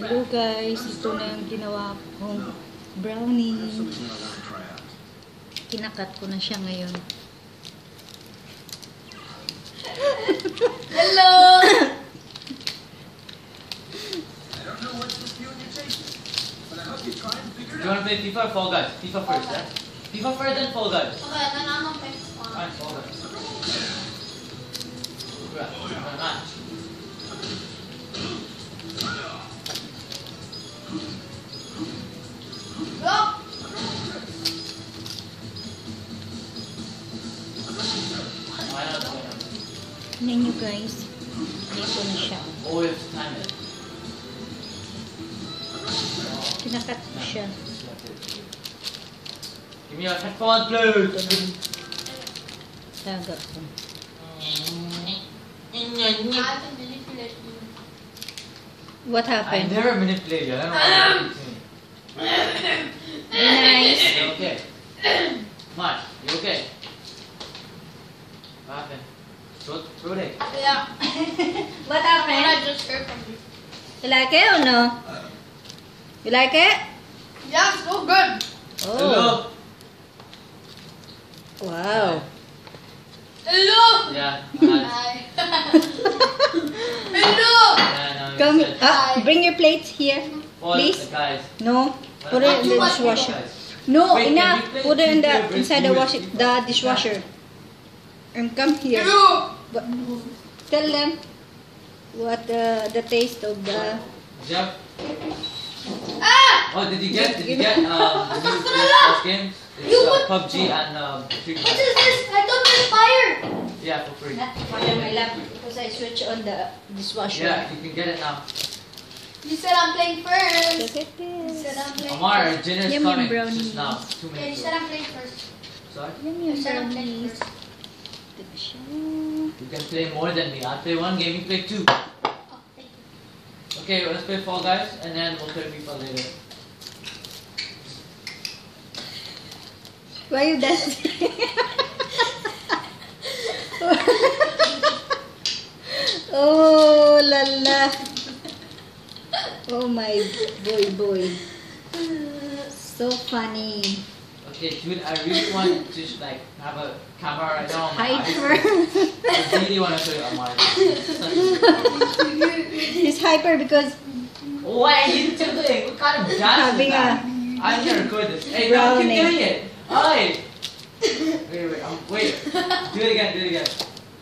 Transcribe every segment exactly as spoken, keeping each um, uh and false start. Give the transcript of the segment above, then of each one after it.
Hello guys, ito na yung ginawa kong brownie. Kinakat ko na siya ngayon. Hello! You wanna play FIFA or Fall Guys? FIFA first, eh? FIFA first then Fall Guys. Okay, then I'm gonna pick one. Alright, Fall Guys. Right, match. Go! Tingnan nyo guys. Dito na siya. Oh, you have to time it. Kinakat ko siya. Give me your headphone, please. Taga ko. I have to manipulate you. What I happened? never manipulate you. I don't know how to do it. Be nice. You okay? Mark, you okay? What happened? Throat, throat ache. Yeah. What What happened? I just heard from you. You like it or no? You like it? Yeah, it's so good. Oh. Hello? Wow. Hello! Yeah. Uh, Hi. Hello! yeah, no, you Come, said- ah, bring your plates here, Paul, please. guys. No, put it in the dishwasher. Guys. No, Wait, enough. can we play Put it in the two players inside the with wash you? the dishwasher. And come here. Hello! But tell them what the the taste of the. Jeff? Ah! Oh, did you get, did you get um, the new Xbox games? It's You uh, put- P U B G and um, Free What Fire. is this? I thought there's fire! Yeah, for free. Not fire my lap because I switch on the dishwasher. Yeah, you can get it now. You said I'm playing first. Look at You said this. I'm playing Amar, first. dinner is Yum, yum, coming brownies. just now. Two Yeah, you minutes. said ago. I'm playing first. Sorry? Yum You yum said I'm playing brownies. first. Ito na siya. You can play more than me. I'll play one game, you play two. Oh, thank you. Okay, let's play Fall Guys and then we'll play FIFA later. Why you dancing? Oh la la. Oh my boy boy. So funny. Okay, dude, I really want to just like have a camera right now on my eyes. Hyper. I really want to show you Amar. He's hyper because What are you doing? What kind of dance Having is that? I'm gonna record this. Hey, no, keep brownie. doing it. Alright. Wait, wait, um, wait. Do it again, do it again.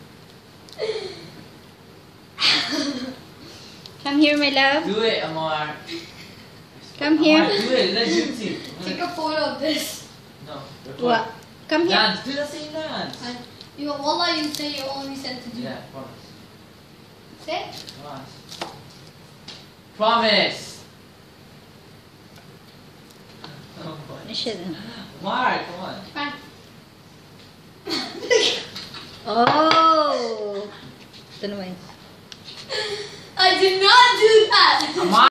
come here, my love. Do it, Amar. Come Amar, here. do it. Let's do it. Take a photo of this. No. record. What? Come here. Dance. Do the same dance. And you, wallah, you say you only said to do. Yeah, promise. Say? Promise. Promise. Oh, boy. Siya na. Amar, come on. Fine. Oh. Ito naman. I did not do that! Amar.